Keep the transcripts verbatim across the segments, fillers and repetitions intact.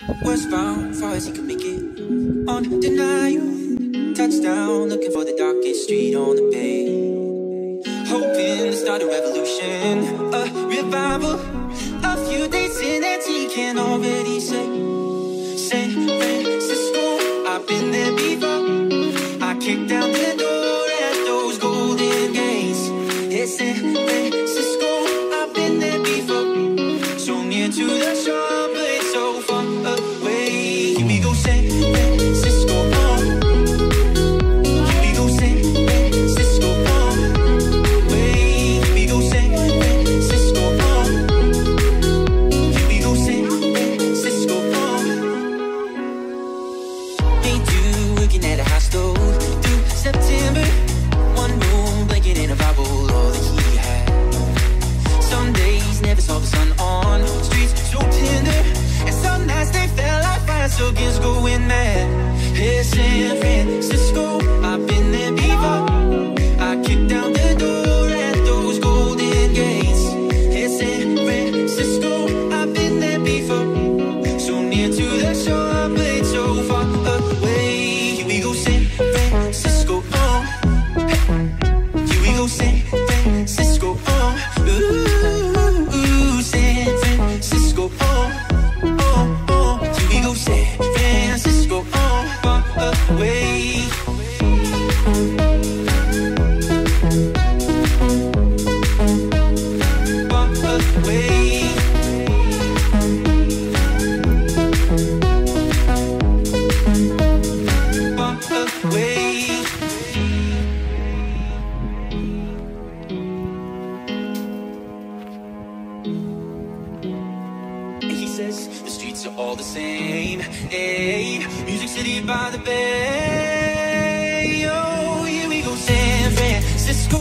Westbound, far as he could make it. Undeniable. Touchdown, looking for the darkest street on the bay. Hoping to start a revolution, a revival. A few days in and he can already say, San Francisco, I've been there before. I kicked down the door at those golden gates. It's San Francisco, I've been there before. So near to the shore, but it's so far away. Here we go, San Francisco, oh. Here we go, San Francisco, oh. Way, here we go, San Francisco, oh. Here we go, San Francisco, oh. Ain't you looking at a high stove through September? One room, blanket and a Bible, all that he had. Some days never saw the sun on streets so tender, and some nights they felt like fire, so kids going mad. Hey, San Francisco, I've been there before. I kicked down the door at those golden gates. Hey, San Francisco, I've been there before. So near to the shore, but it's so far away. Here we go, San Francisco, oh. Here we go, San Francisco, oh. Ooh, San Francisco, oh, oh, oh. Here we go, San Francisco, oh, far away. Far away. Far away. He says the streets are all the same. Hey, Music City by the bay. Oh, here we go, San Francisco.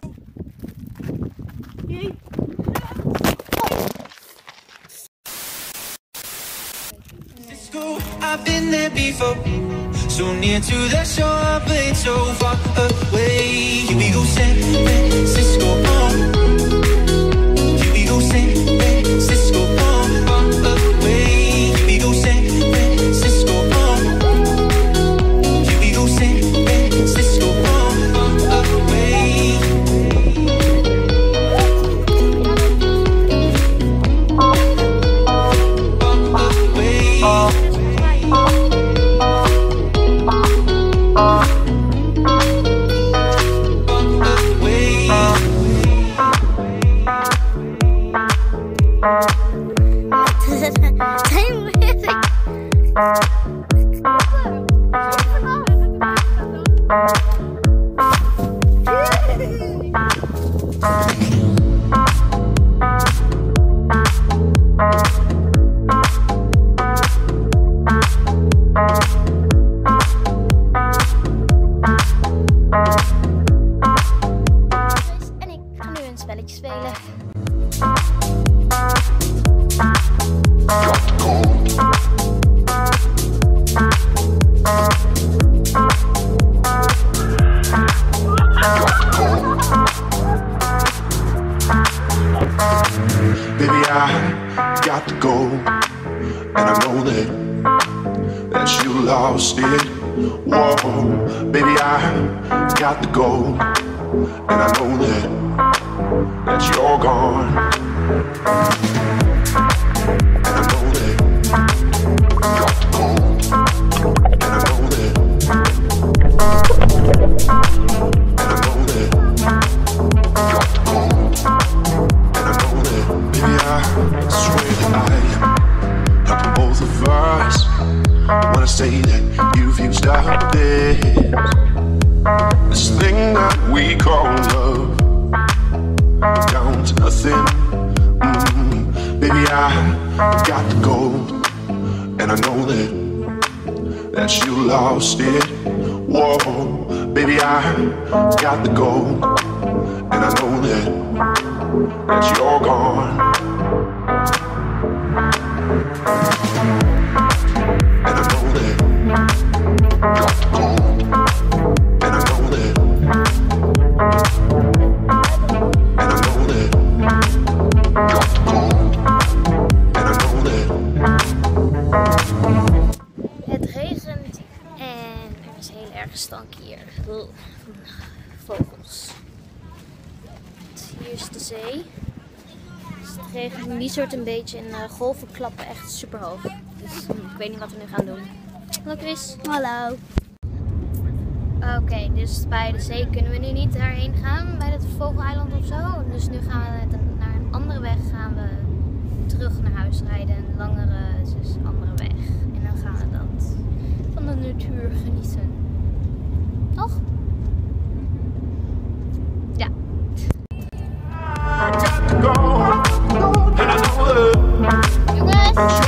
Francisco, I've been there before. So near to the shore, but it's so far away. Here we go, San Francisco. Oh. Here we go, San Francisco. Oh, far away. Here we go, San Francisco. Oh. Here we go, San Francisco. Oh, far away. Far away. En ik ga nu een spelletje spelen. Baby, I got to go, and I know that that you lost it. Whoa, baby, I got to go, and I know that that you're gone. And I know that got to go, and I know that, and I know that got to go. Baby, I swear that I am helping both of us when I say that you've used up this this thing that we call love down to nothing. Mm-hmm. Baby, I got to go, and I know that that you lost it. Whoa, baby, I got to go, and I know that that you're gone. And I know that got to go, and I know that, and I know that got to go, and I know that stank hier. Ugh. Vogels. Hier is de zee. Dus het regent nu soort een beetje en uh, golven klappen echt super hoog. Dus hm, ik weet niet wat we nu gaan doen. Hallo Chris. Hallo. Oké, okay, dus bij de zee kunnen we nu niet daarheen gaan, bij het Vogeleiland of zo. Dus nu gaan we met een, naar een andere weg gaan we terug naar huis rijden. Een langere, dus andere weg. En dan gaan we dat van de natuur genieten. Toch? Ja. Jongens!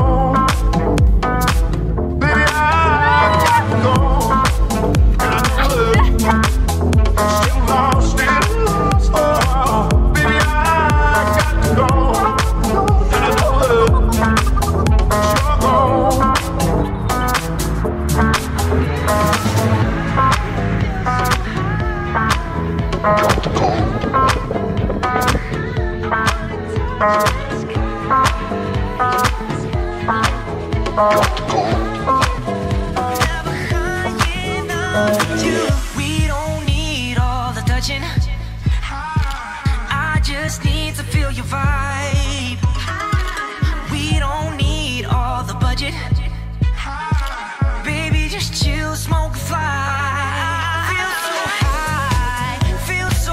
We don't need all the touching. I just need to feel your vibe. We don't need all the budget. Baby, just chill, smoke, fly. Feel so high, feel so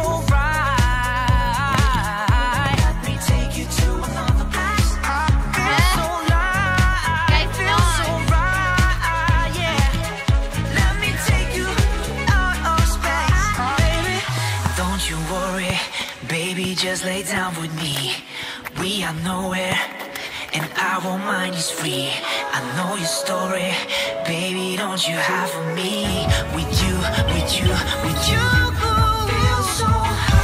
right. Let me take you to another place. Feel so light, feel so right, yeah. Let me take you out of space, baby. Don't you worry, baby, just lay down with me. We are nowhere, and our mind is free. I know your story, baby, don't you have for me? With you, with you, with you, feel so high.